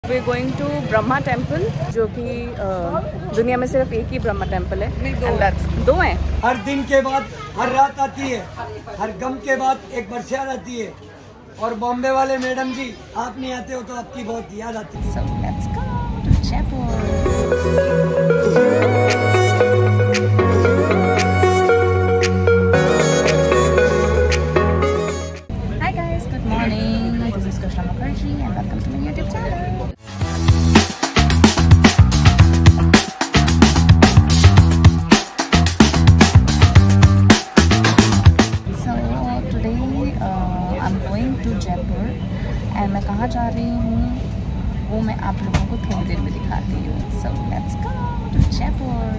We going to Brahma temple, जो कि दुनिया में सिर्फ एक ही ब्रह्मा टेम्पल है। दो हैं। हर दिन के बाद हर रात आती है, हर गम के बाद एक बरसात आती है। और बॉम्बे वाले मैडम जी, आप नहीं आते हो तो आपकी बहुत याद आती है। So let's go to Jaipur. Hi guys, good morning. This is Krishna Mukherjee and welcome to my YouTube channel. So today I'm going to Jaipur and मैं कहाँ जा रही हूँ वो मैं आप लोगों को थोड़ी देर में दिखाती हूँ। So let's go to Jaipur.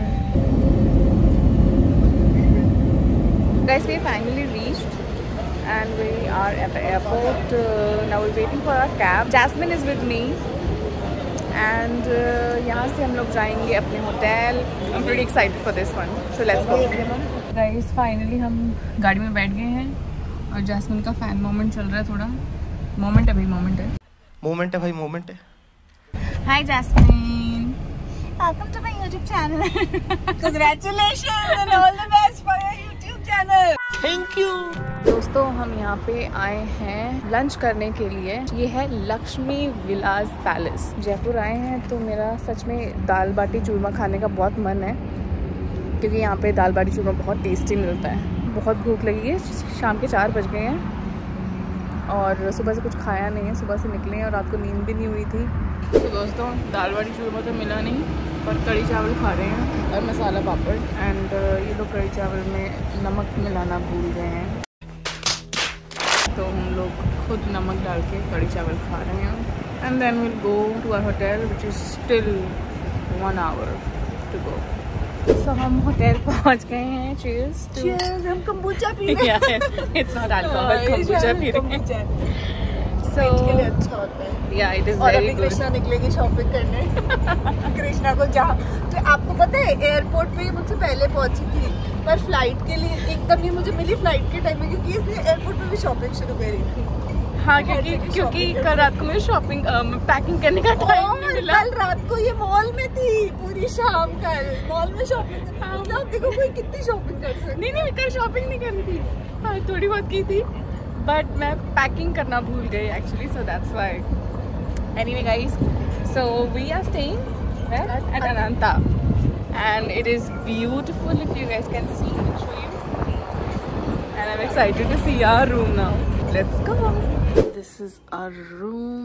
Guys, we finally reached and we are at the airport. Now we're waiting for our cab. Jasmine is with me and यहाँ से हम लोग जाएंगे अपने hotel. I'm pretty excited for this one. So let's go. Guys, finally हम गाड़ी में बैठ गए हैं और जैस्मिन का फैन मोमेंट चल रहा है थोड़ा. मोमेंट है भाई, मोमेंट है. मोमेंट है भाई, मोमेंट है. Hi Jasmine. Welcome to my YouTube channel. Congratulations and all the best for your YouTube channel. Thank you. दोस्तों, हम यहाँ पे आए हैं लंच करने के लिए. ये है लक्ष्मी विलास पैलेस. जयपुर आए हैं तो मेरा सच में दाल बाटी चूरमा खाने का बहुत मन है, क्योंकि यहाँ पे दाल बाटी चूरमा बहुत टेस्टी मिलता है. बहुत भूख लगी है. शाम के 4 बज गए हैं और सुबह से कुछ खाया नहीं है. सुबह से निकले हैं और रात को नींद भी नहीं हुई थी. तो दोस्तों, दाल बाटी चूरमा तो मिला नहीं, पर कड़ी चावल खा रहे हैं और मसाला पापड़. एंड ये लोग कड़ी चावल में नमक मिलाना भूल गए हैं, तो हम लोग खुद नमक डाल के कड़ी चावल खा रहे हैं. And then will go to our hotel which is still 1 hour to go. So हम होटल पहुंच गए हैं. चीयर्स. Cheers, हम kombucha पी रहे हैं. इट्स नॉट अल्कोहल, kombucha पी रहे हैं. So के लिए अच्छा होता है. Yeah, it is और very अभी good. कृष्णा निकलेगी शॉपिंग करने. कृष्णा को जहाँ तो आपको पता है एयरपोर्ट पे मुझसे पहले पहुंची थी, पर फ्लाइट के लिए एकदम ही मुझे मिली फ्लाइट के टाइम में, क्योंकि इसलिए एयरपोर्ट पे भी शॉपिंग शुरू करी थी. हाँ, क्योंकि कल रात को मुझे शॉपिंग पैकिंग करने का टाइम नहीं मिला. कल रात को ये मॉल में थी पूरी शाम. कल मॉल में शॉपिंग. मतलब देखो कोई कितनी शॉपिंग कर सकती. नहीं, मैं कल शॉपिंग नहीं करी थी. हाँ, थोड़ी बहुत की थी, बट मैं पैकिंग करना भूल गई actually. So that's why. Anyway guys, so we are staying at Ananta and it is beautiful, if you guys can see. I'll show you. And I'm excited to see our room now. Let's go. This is our room.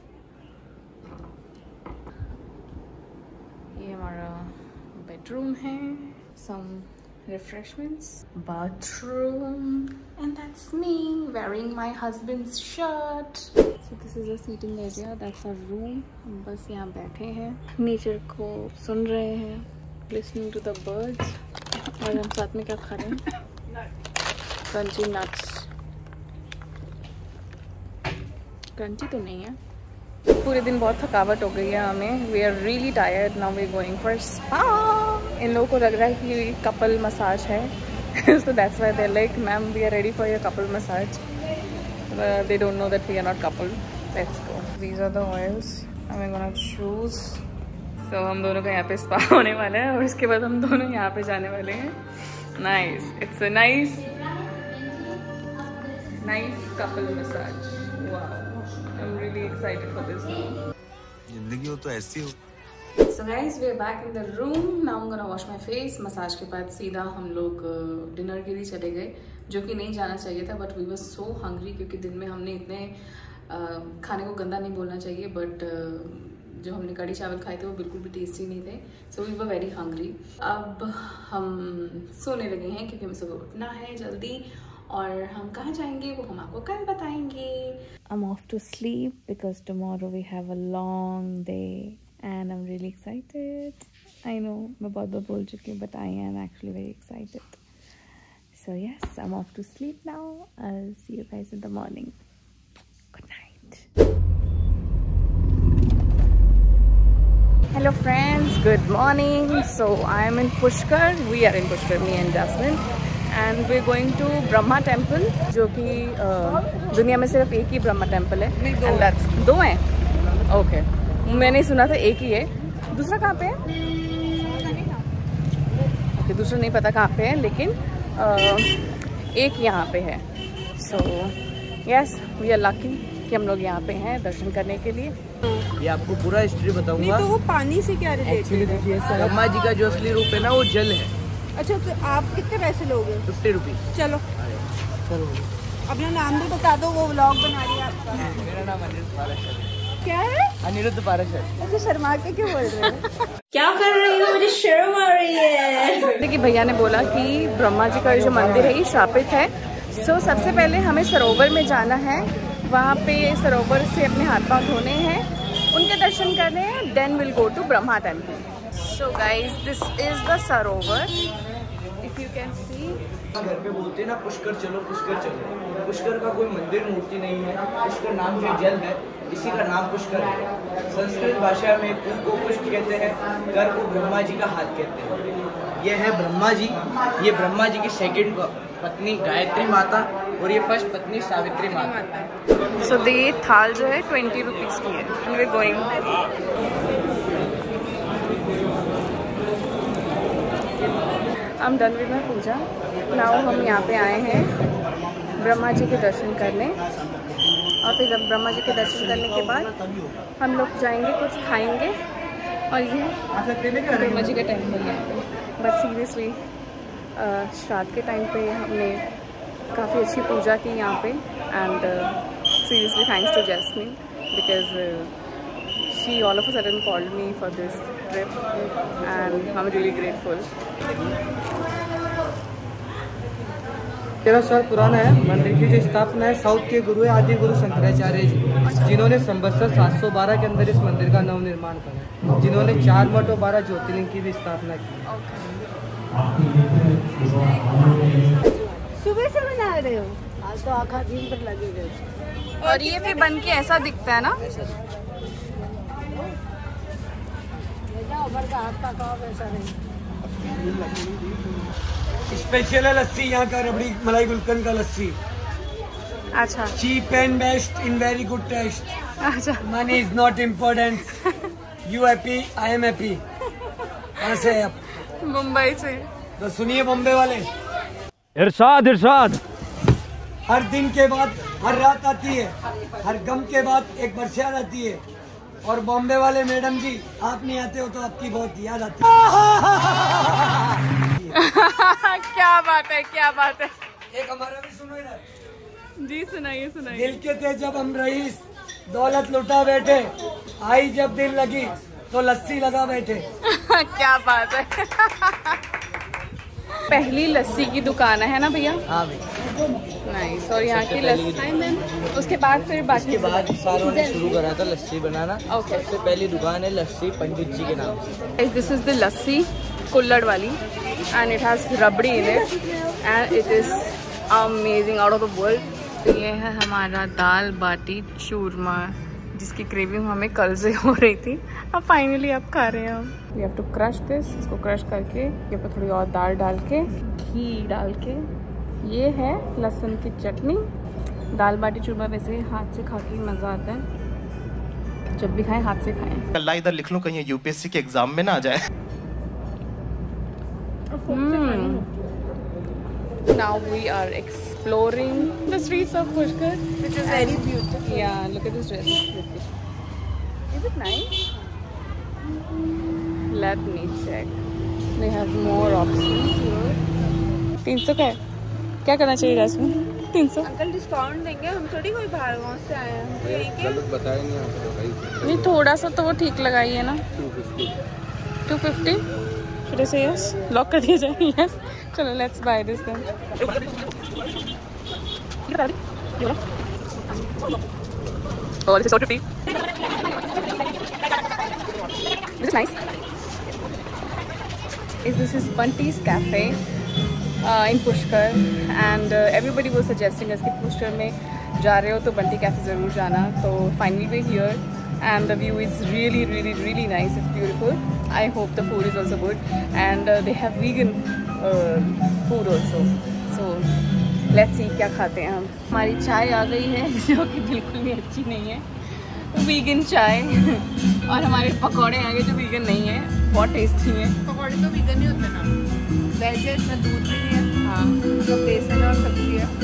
ये हमारा bedroom है. Some refreshments, bathroom, and that's me wearing my husband's shirt. So this is a seating area. That's our room. बस यहाँ बैठे हैं, nature को सुन रहे हैं, listening to the birds. और हम साथ में क्या खा रहे हैं? Crunchy nuts. क्रंची तो नहीं है. पूरे दिन बहुत थकावट हो गई है हमें. We are really tired. Now we going for spa. इन लोगों को लग रहा है कि कपल मसाज है. So that's why they're like, ma'am, we are ready for your couple massage. They don't know that we are not couple. Let's go. These are the oils and we're gonna choose. So हम दोनों का यहाँ पे spa होने वाला है और इसके बाद हम दोनों यहाँ पे जाने वाले हैं. Nice. It's a nice couple massage. Wow. I'm really excited for this. जिंदगी हो तो ऐसी हो. So guys, we are back in the room. Now I'm gonna wash my face. Massage के बाद सीधा हम लोग डिनर के लिए चले गए, जो कि नहीं जाना चाहिए था, but we were so hungry, क्योंकि दिन में हमने इतने खाने को गंदा नहीं बोलना चाहिए, बट जो हमने कड़ी चावल खाए थे वो बिल्कुल भी टेस्टी नहीं थे. So we were very hungry. अब हम सोने लगे हैं क्योंकि हमें सुबह उठना है जल्दी, और हम कहाँ जाएंगे वो हम आपको कल बताएंगे. I'm off to sleep because tomorrow we have a long day. And I'm really excited. I know मैं बहुत बार बोल चुकी हूँ, but I am actually very excited. So yes, I'm off to sleep now. I'll see you guys in the morning. Good night. Hello friends, good morning. So I am in Pushkar. We are in Pushkar, me and Jasmine. And we're going to Brahma Temple, जो कि दुनिया में सिर्फ एक ही Brahma temple है. And that's 2 हैं. Okay. मैंने सुना था एक ही है, दूसरा कहाँ पे है? ओके, दूसरा नहीं पता कहाँ पे है, लेकिन एक यहाँ पे है। So yes, we are lucky कि हम लोग यहाँ पे हैं दर्शन करने के लिए। ये आपको पूरा हिस्ट्री बताऊंगा। तो वो पानी से क्या रिलेटेड है? ब्रह्मा जी का जो असली रूप है ना वो जल है। अच्छा, तो आप कितने पैसे लोगे? 50 रुपीज। चलो अपना नाम भी बता दो, वो व्लॉग बना रही है आपका। मेरा नाम अनिरुद्ध पाराशर है। क्या है? अनिरुद्ध पाराशर। ऐसे शर्मा के क्यों बोल रहे हो? क्या कर रही हो? मुझे शर्म आ रही है। देखिए, भैया ने बोला कि ब्रह्मा जी का जो मंदिर है ये शापित है। सो सबसे पहले हमें सरोवर में जाना है, वहाँ पे सरोवर से अपने हाथ पांव धोने हैं, उनके दर्शन करने हैं, then will go to Brahma temple. So guys, this is the sarovar, if you can see. घर पे बोलते हैं ना पुष्कर चलो पुष्कर चलो। पुष्कर का कोई मंदिर मूर्ति नहीं है। पुष्कर नाम जो जल है, इसी का नाम पुष्कर है। संस्कृत भाषा में पुष्प को पुष्प कहते हैं, कर को ब्रह्मा जी का हाथ कहते हैं। ये है ब्रह्मा जी, ये ब्रह्मा जी की सेकंड पत्नी गायत्री माता और ये फर्स्ट पत्नी सावित्री माता। सो ये थाल जो है 20 रुपीज़ की है। We going. I am done with my puja. नाउ हम यहाँ पे आए हैं ब्रह्मा जी के दर्शन करने, और फिर जब ब्रह्मा जी के दर्शन करने के बाद हम लोग जाएंगे, कुछ खाएंगे, और ये ब्रह्मा जी का टेम्पल है। बट सीरियसली श्राद्ध के टाइम पे हमने काफ़ी अच्छी पूजा की यहाँ पे, and seriously thanks to Jasmine because she all of a sudden called me for this trip and I am really grateful. 13 साल पुराना है। मंदिर की जो स्थापना है साउथ के गुरु है आदि गुरु शंकराचार्य जी, जिन्होंने संवत्सर 712 के अंदर इस मंदिर का नवनिर्माण करा, जिन्होंने 4 मठ और 12 ज्योतिर्लिंग की भी स्थापना की। सुबह से बना रहे हो? आज तो आखा दिन पर लगेगा। और ये फिर बन के ऐसा दिखता है ना? हाथ का काम ऐसा नहीं। स्पेशल है लस्सी यहाँ का, रबड़ी मलाई गुलकंद का लस्सी। अच्छा, cheap and best in very good taste. अच्छा, money is not important. You happy, I am happy. कहाँ से है आप? मुंबई से। तो सुनिए बॉम्बे वाले, इरशाद इरशाद। हर दिन के बाद हर रात आती है, हर गम के बाद एक बरसात आती है। और बॉम्बे वाले मैडम जी, आप नहीं आते हो तो आपकी बहुत याद आती है। क्या बात है, क्या बात है। एक हमारा भी सुनो इधर। जी सुनाइए, सुनाइए। दिल के थे जब हम रईस, दौलत लुटा बैठे, आई जब दिल लगी तो लस्सी लगा बैठे। क्या बात है। पहली लस्सी की दुकान है ना भैया? हाँ भैया। नाइस। और यहाँ की लस्सी, उसके बाद फिर बाकी उसके बाद सालों ने शुरू करा था लस्सी बनाना। ओके। सबसे पहली दुकान है लस्सी पंडित जी के नाम से। This is the lassi kulhad वाली, and it has rabri in it, and it is amazing, out of the world. ये है हमारा दाल बाटी चूरमा, जिसकी क्रेविंग हमें कल से हो रही थी, अब फाइनली आप खा रहे हैं हम। We have to crush this, इसको क्रश करके ये पर थोड़ी और दाल डाल के, घी डाल के, ये है लहसुन की चटनी। दाल बाटी चूरमा वैसे हाथ से खा के मज़ा आता है, जब भी खाएं हाथ से खाएं। अल्लाह इधर लिख लूं कहीं यूपीएससी के एग्जाम में ना आ जाए। Now we are exploring the streets of Pushkar, which is very beautiful. Yeah, look at this dress. Is it nice? Let me check. They have more options here. 300 का है? क्या करना चाहिए रश्मि? 300? अंकल डिस्काउंट देंगे, हम थोड़ी कोई बाहर गाँव से आए हैं। नहीं, थोड़ा सा तो वो ठीक लगाइए ना। 250? Should I say yes? लॉक कर दिया जाए। Yes. चलो let's buy this then. Oh, this is so pretty. This is nice. This is Bunty's Cafe in Pushkar, and everybody was suggesting us कि पुष्कर में जा रहे हो तो बंटी कैफे ज़रूर जाना। तो finally we're here, and the view is really, really, really nice. It's beautiful. I hope the food is also good, and they have vegan food also. So let's see क्या खाते हैं हम। हमारी चाय आ गई है जो कि बिल्कुल भी अच्छी नहीं है, vegan चाय। और हमारे पकौड़े आगे जो वीगन नहीं है, बहुत टेस्टी है। पकौड़े तो वीगन ही होते ना, वेज है, इसमें दूध भी नहीं है। हाँ, जो बेसन और सब्जी है।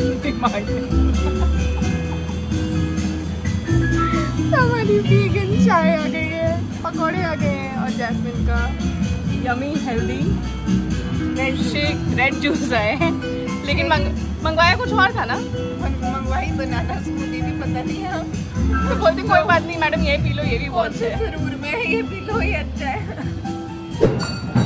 हमारी वीगन चाय आ गई है, पकौड़े आ गए हैं और जैस्मिन का yummy healthy red shake, red juice आए हैं। लेकिन मंगवाया कुछ और था ना? मंगवाई बनाना स्मूदी भी पता नहीं है। तो बोलती कोई बात नहीं मैडम, ये पी लो, ये भी बहुत अच्छा है। जरूर में ये पी लो, ये अच्छा है।